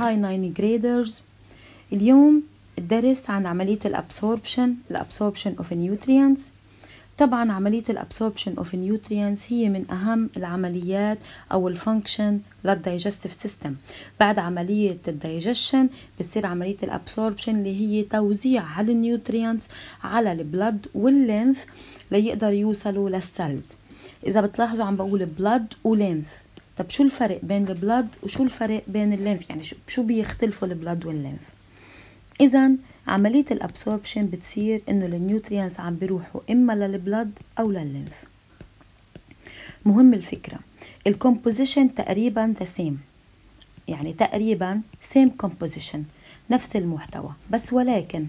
هاي 9 جريدرز. اليوم الدرس عن عملية الابسوربشن اوف نيوتريانتس. طبعا عملية الابسوربشن اوف نيوتريانتس هي من اهم العمليات او الفانكشن للدايجستيف سيستم. بعد عملية الدايجشن بتصير عملية الابسوربشن اللي هي توزيع هالنيوتريانتس على البلد واللينف ليقدر يوصلوا للسيلز. اذا بتلاحظوا عم بقول بلد ولينف، طب شو الفرق بين البلد وشو الفرق بين اللينف؟ يعني شو بيختلفوا البلد واللينف؟ اذا عملية الابسوربشن بتصير انه النيوتريانس عم بيروحوا اما للبلد او لللينف. مهم الفكرة الكومبوزيشن تقريبا سيم، يعني تقريبا سيم كومبوزيشن، نفس المحتوى، بس ولكن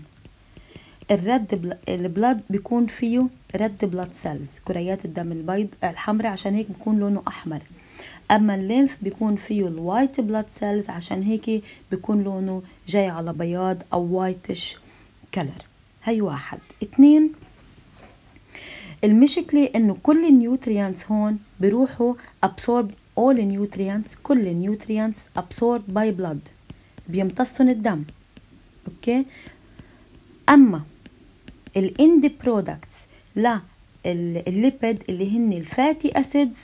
البلد بيكون فيه رد بلاد سيلز، كريات الدم البيض الحمراء، عشان هيك بيكون لونه احمر. اما الليمف بيكون فيه الوايت بلاد سيلز، عشان هيك بيكون لونه جاي على بياض او وايتش كلر. هي واحد. اتنين، المشكلة انه كل النيوتريانتس هون بيروحوا absorb all nutrients، كل النيوتريانتس absorbed by blood، بيمتصون الدم. اوكي. اما الاند برودكتس للليبيد اللي هن الفاتي اسيدز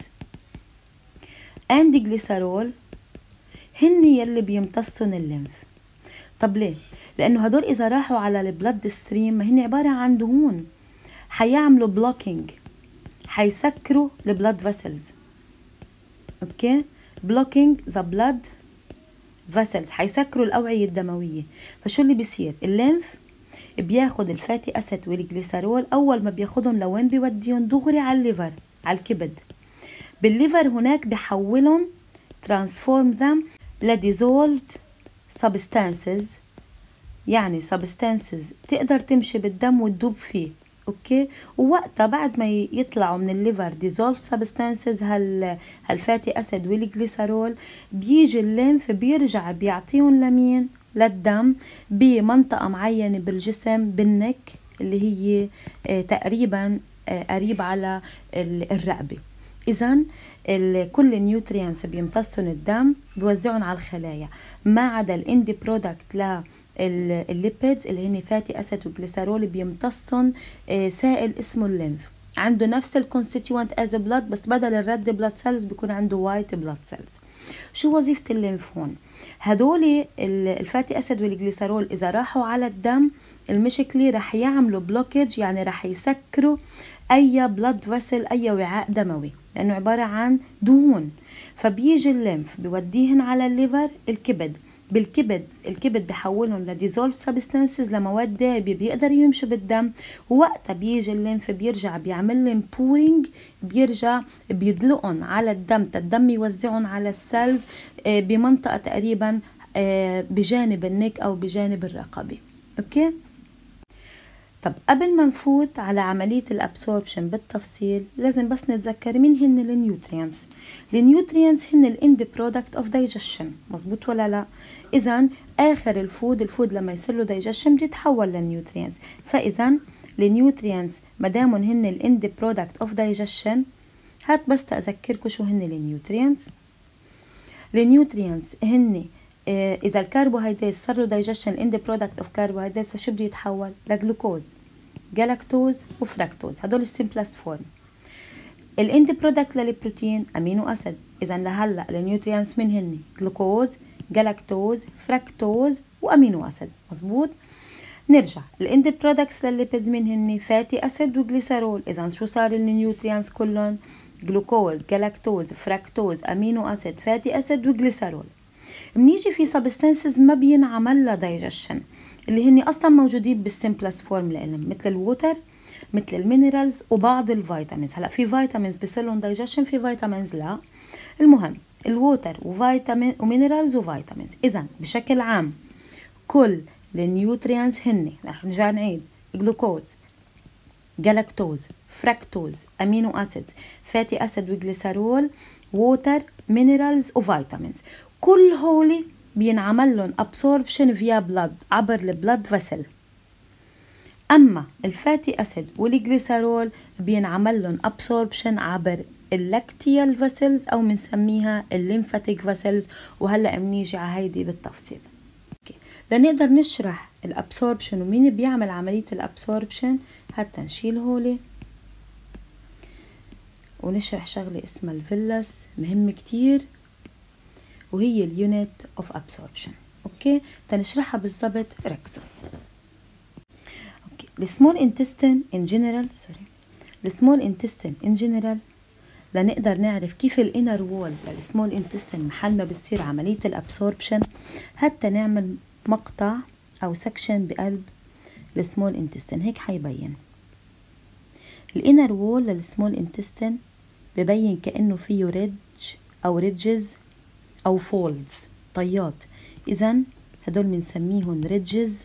اند جليسرول هن يلي بيمتصون الليمف. طب ليه؟ لانه هدول اذا راحوا على البلد ستريم ما هن عبارة عن دهون، حيعملوا بلوكينج، حيسكروا البلد فيسلز. اوكي، بلوكينج ذا بلد فيسلز، حيسكروا الاوعية الدموية. فشو اللي بيصير؟ الليمف بياخد الفاتي اسيد والجليسرول، اول ما بياخدهم لوين بيوديهم؟ دغري على الليفر، على الكبد. بالليفر هناك بيحولهم transform them لديزولد substances، يعني substances تقدر تمشي بالدم وتدوب فيه. اوكي. ووقتها بعد ما يطلعوا من الليفر dissolved substances هالفاتي اسيد والجليسرول، بيجي الليمف بيرجع بيعطيهم لمين؟ للدم بمنطقة معينة بالجسم، بالنك اللي هي تقريبا قريب على الرقبة. إذن كل النيوتريانس بيمتصون الدم بيوزعون على الخلايا، ما عدا الاند برودكت للليبيدز اللي هن فاتي اسيد وجليسرول بيمتصون سائل اسمه الليمف، عنده نفس الكونستيتيوانت از بلاد، بس بدل الرد بلاد سيلز بيكون عنده وايت بلاد سيلز. شو وظيفة الليمف هون؟ هدول الفاتي اسيد والجليسرول اذا راحوا على الدم المشكلة رح يعملوا بلوكيج، يعني رح يسكروا اي بلاد فيسل، اي وعاء دموي، لانه عبارة عن دهون. فبيجي الليمف بيوديهن على الليفر، الكبد، الكبد بيحولهم لديزولف سبستانسز، لمواد دائبة بيقدر يمشوا بالدم. ووقتها بيجي الليمف بيرجع بيعمل لهم بورينج، بيرجع بيدلقهم على الدم يوزعهم على السيلز بمنطقة تقريبا بجانب النك او بجانب الرقبة. اوكي. طب قبل ما نفوت على عملية الابسوربشن بالتفصيل لازم بس نتذكر مين هن النيوتريانس. النيوتريانس هن الاند برودكت اوف دايجشن، مزبوط ولا لا؟ اذا اخر الفود لما يصير له دايجشن بيتحول للنيوتريانس. فاذا النيوتريانس ما دامن هن الاند برودكت اوف دايجشن، هات بس تذكركم شو هن النيوتريانس. النيوتريانس هن إذا الكربوهيدرات صار له دايجشن اند برودكت اوف كربوهيدرات شو بده يتحول؟ لجلوكوز، جلاكتوز وفركتوز، هدول السمبلست فورم. الاند برودكت للبروتين امينو اسيد. اذا لهلا النيوتريانس من هن؟ جلوكوز، جلاكتوز، فركتوز وامينو اسيد، مزبوط. نرجع الاند برودكتس للليبيد من هن؟ فاتي اسيد وجليسرول. اذا شو صار النيوتريانس كلهم؟ جلوكوز، جلاكتوز، فركتوز، امينو اسيد، فاتي اسيد وجليسرول. منيجي في سبستانسز ما بينعمل لها دايجشن، اللي هن اصلا موجودين بالسمبلس فورم لهم، مثل الووتر، مثل المينرالز وبعض الفيتامينز. هلا في فيتامينز بيصير لهم دايجشن، في فيتامينز لا. المهم الووتر وفيتامين ومينرالز وفيتامينز. اذا بشكل عام كل النيوتريانز هن، رح نرجع نعيد، جلوكوز، جلاكتوز، فركتوز، امينو اسيدز، فاتي اسيد وجليسرول، ووتر، مينرالز وفيتامينز، كل هولي بينعمل لهم absorption via blood، عبر البلد فيسل. اما الفاتي اسيد والجليسرول بينعمل لهم absorption عبر اللاكتيال فاسلز أو بنسميها الليمفاتيك فاسلز، وهلأ بنيجي على هيدي بالتفصيل. لنقدر نشرح الابسوربشن ومين بيعمل عملية الابسوربشن، حتى نشيل هولي ونشرح شغلة اسمها الفيلس، مهم كتير، وهي اليونت اوف ابسوربشن. اوكي، تنشرحها بالضبط، ركزوا. اوكي، السمول انتستين ان جنرال، السمول انتستين ان جنرال، لنقدر نعرف كيف الانر وول للسمول انتستين محل ما بتصير عملية الابسوربشن، حتى نعمل مقطع او سكشن بقلب السمول انتستين. هيك حيبين الانر وول للسمول انتستين، ببين كأنه فيه ريدج او ريدجز او فولدز، طيات. اذا هدول بنسميهم ريدجز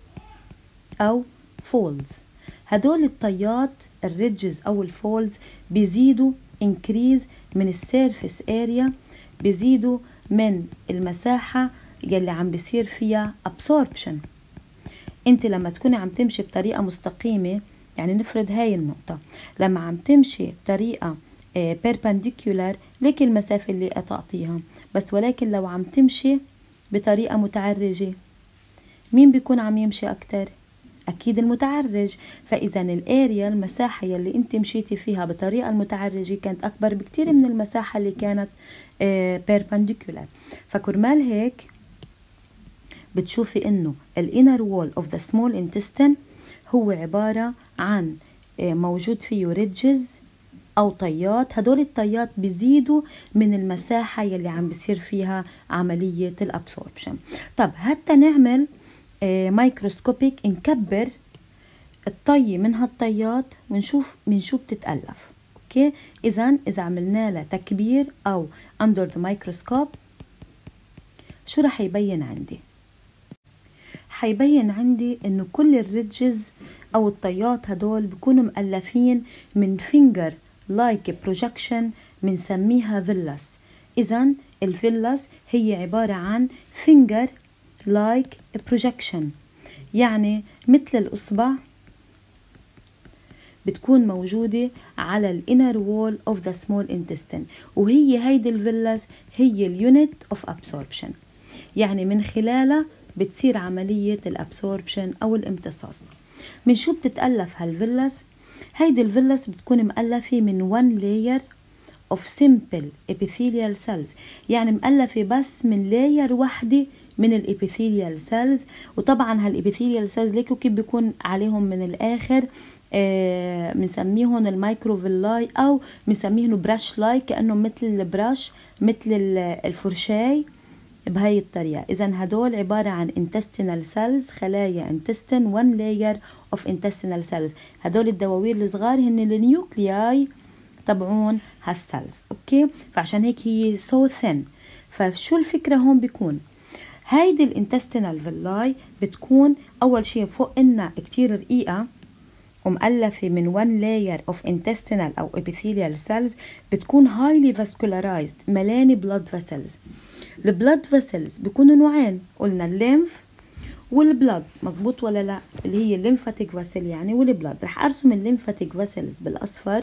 او فولدز. هدول الطيات الريدجز او الفولدز بيزيدوا increase من السيرفيس اريا، بيزيدوا من المساحة يلي عم بيصير فيها absorption. انت لما تكوني عم تمشي بطريقة مستقيمة، يعني نفرض هاي النقطة، لما عم تمشي بطريقة perpendicular ليك المسافة اللي قطعتيها، بس ولكن لو عم تمشي بطريقة متعرجة، مين بيكون عم يمشي أكتر؟ أكيد المتعرج. فإذا الاريا، المساحة يلي انت مشيتي فيها بطريقة المتعرجة كانت أكبر بكتير من المساحة اللي كانت perpendicular. فكرمال هيك بتشوفي إنه الانر وول اوف ذا سمول انتستين هو عبارة عن موجود فيه ريدجز أو طيات. هدول الطيات بيزيدوا من المساحة يلي عم بيصير فيها عملية الابسوربشن. طب حتى نعمل مايكروسكوبيك، نكبر الطي من هالطيات ونشوف من شو بتتألف. اوكي، اذا عملنا لها تكبير او under the microscope، شو رح يبين عندي؟ حيبين عندي انه كل الريدجز او الطيات هدول بيكونوا مؤلفين من finger like projection، بنسميها فيلس. اذا الفيلس هي عبارة عن finger like projection، يعني مثل الأصبع بتكون موجودة على الانر وول اوف ذا سمول انتستين، وهي هيدي الفيلس هي اليونت اوف ابسوربشن، يعني من خلالها بتصير عملية الابسوربشن او الامتصاص. من شو بتتألف هالفيلس؟ هيدي الفيلس بتكون مؤلفة من one layer of simple epithelial cells، يعني مؤلفة بس من لاير وحدة من الابيثيليال سيلز. وطبعا هالابيثيليال سيلز ليكوا كيف بيكون عليهم من الاخر بنسميهم المايكروفيلاي، او بنسميهم براش لاي، كانه مثل البراش، مثل الفرشاي بهاي الطريقه. اذا هدول عباره عن intestinal cells، خلايا intestine، one layer of intestinal cells. هدول الدواوير الصغار هن النيوكلياي تبعون هالسيلز. اوكي، فعشان هيك هي so thin. فشو الفكره هون؟ بيكون هيدي الانتستينال فيلاي بتكون أول شيء فوق إنها كتير رقيقة ومؤلفة من one layer of intestinal أو epithelial cells، بتكون highly vascularized، ملاني blood vessels. البلاد فيسلز بيكونوا نوعين، قلنا الليمف والبلاد، مظبوط ولا لا؟ اللي هي الليمفاتيك فاسل يعني والبلاد. رح أرسم الليمفاتيك فاسلز بالأصفر،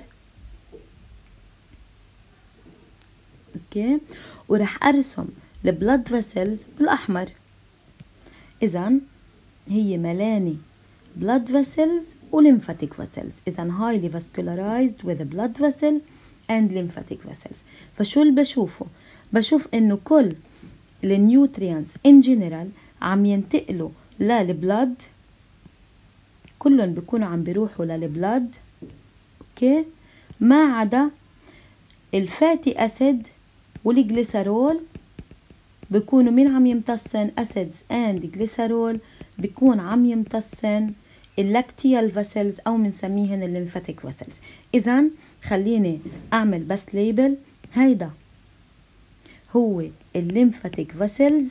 أوكي، ورح أرسم البلاد فيسلز بالأحمر. إذا هي ملاني blood vessels و lymphatic vessels. إذا highly vascularized with blood vessel and lymphatic vessels. فشو اللي بشوفه؟ بشوف إنه كل النيوتريانس in general عم ينتقلوا للبلاد، كلهم بيكونوا عم بيروحوا للبلاد، أوكي، ما عدا الفاتي أسيد والجليسرول بيكونوا مين عم يمتصن؟ أسيدز and جليسرول بيكون عم يمتصن اللاكتيال فاسلز أو بنسميهن الليمفاتيك فاسلز. إذا خليني أعمل بس ليبل، هيدا هو الليمفاتيك فاسلز،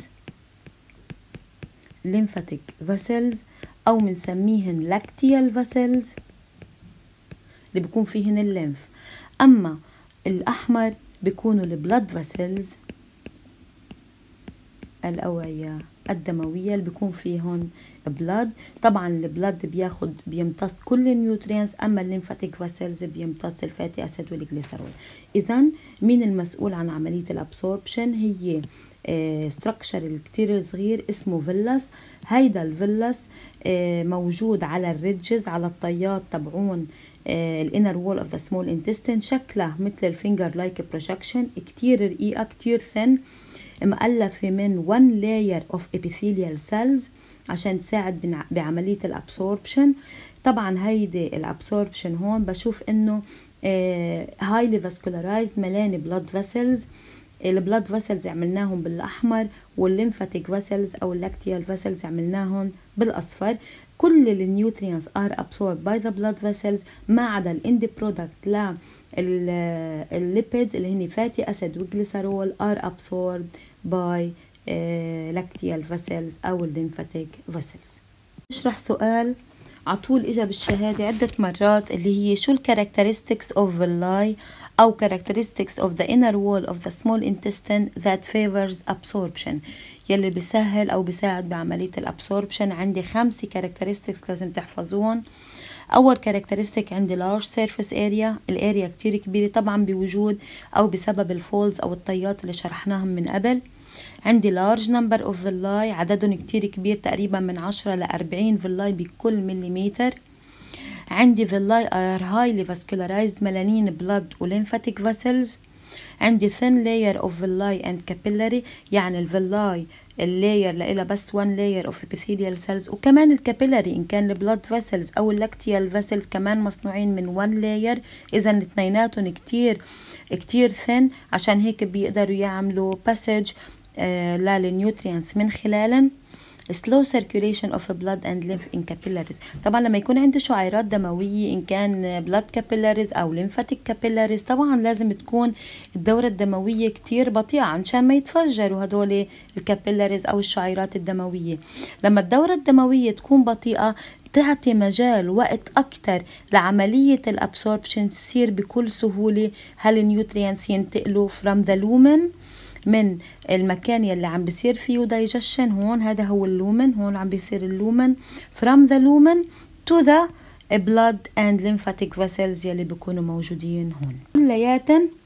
الليمفاتيك فاسلز أو بنسميهن لاكتيال فاسلز اللي بيكون فيهن الليمف. أما الأحمر بيكونوا البلاد فاسلز، الأوعية الدموية اللي بيكون فيهن بلاد. طبعا البلاد بيمتص كل النيوترينز، اما الليمفاتيك فاسلز بيمتص الفاتي اسيد والجليسرول. اذا مين المسؤول عن عملية الابسوربشن؟ هي ستراكشر الكتير صغير اسمه فيلس. هيدا الفيلس موجود على الريدجز، على الطيات تبعون الانر وول اوف ذا سمول انتستين. شكله مثل الفينجر لايك بروجكشن، كتير رقيقة كتير ثن، مؤلفة من 1 layer of epithelial cells عشان تساعد بعملية الابسوربشن. طبعا هيدي الابسوربشن هون بشوف انه highly vascularized، ملاني blood vessels. البلاد فاسلز عملناهم بالاحمر، والليمفاتيك فاسلز او اللاكتيال فاسلز عملناهم بالاصفر. كل النيوترينز ار absorbed by the blood vessels ما عدا الاند برودكت الليبيدز اللي هن فاتي اسيد وجليسرول ار absorbed by لاكتيال فاسلز او الليمفاتيك فاسلز. نشرح سؤال عطول اجا بالشهاده عده مرات، اللي هي شو الكاركترستكس اوف villi او characteristics of the inner wall of the small intestine that favors absorption، يلي بيسهل او بيساعد بعمليه الابسوربشن. عندي 5 characteristics لازم تحفظوهم. اول characteristic عندي large surface area، الاريا كتير كبيره طبعا بوجود او بسبب الفولز او الطيات اللي شرحناهم من قبل. عندي large number of villi، عددهم كتير كبير، تقريبا من 10 ل 40 villi بكل مليمتر. عندي villi are highly vascularized، ملانين بلد وليمفاتيك فاسلز. عندي thin layer of villi and capillary، يعني الفيلاي اللاير لإلها بس 1 layer of epithelial cells، وكمان الكابيلاري إن كان البلد فاسلز أو اللاكتيال فاسلز كمان مصنوعين من 1 layer. إذا الاثنيناتهم كتير thin، عشان هيك بيقدروا يعملوا passage للنيوترينز من خلالن. slow circulation of blood and lymph in capillaries، طبعا لما يكون عنده شعيرات دموية إن كان blood capillaries أو lymphatic capillaries طبعا لازم تكون الدورة الدموية كتير بطيئة عشان ما يتفجروا هدول الكابيلاريز أو الشعيرات الدموية. لما الدورة الدموية تكون بطيئة تعطي مجال وقت أكتر لعملية الابسوربشن تصير بكل سهولة. هالنيوترينز ينتقلوا from the lumen، من المكان يلي عم بيصير فيه دايجشن، هون هذا هو اللومن، هون عم بيصير اللومن from the lumen to the blood and lymphatic vessels يلي بيكونوا موجودين هون. كلياتن